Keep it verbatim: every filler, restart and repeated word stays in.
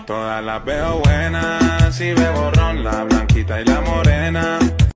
Todas las veo buenas, si bebo ron, la blanquita y la morena.